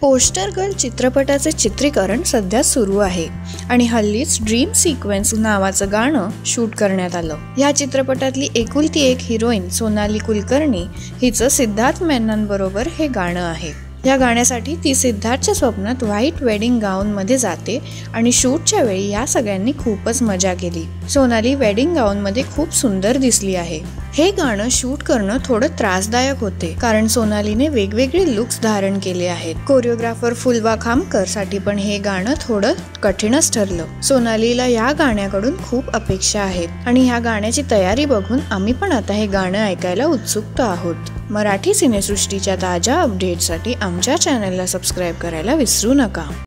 Poster girl चित्रपटाचे चित्रीकरण सध्या सुरू आहे आणि हल्लीच ड्रीम सिक्वेन्स नावाचं गाणं शूट करण्यात आलं। या चित्रपटातली एकुलती एक हिरोईन सोनाली कुलकर्णी हिचं सिद्धार्थ मेनन बरोबर हे गाणं आहे। या गाण्यासाठी ती सिद्धार्थच्या स्वप्नात व्हाईट वेडिंग गाऊन मध्ये जाते आणि शूटच्या वेळी या सगळ्यांनी खूपच मजा केली। सोनाली वेडिंग गाऊन मध्ये खूप सुंदर दिसली आहे। हे गाणं शूट करणं थोडं त्रासदायक होते कारण सोनालीने वेगवेगळे लुक्स धारण केले आहेत। कोरिओग्राफर फुलवा खामकर साठी पण हे गाणं थोडं कठीणच ठरलं। सोनालीला या गाण्याकडून खूप अपेक्षा आहेत आणि ह्या गाण्याची तयारी बघून आम्ही पण आता हे गाणं ऐकायला उत्सुक आहोत। मराठी सिनेसृष्टीच्या ताज्या अपडेट्ससाठी आमच्या चॅनलला सबस्क्राइब करायला विसरू नका।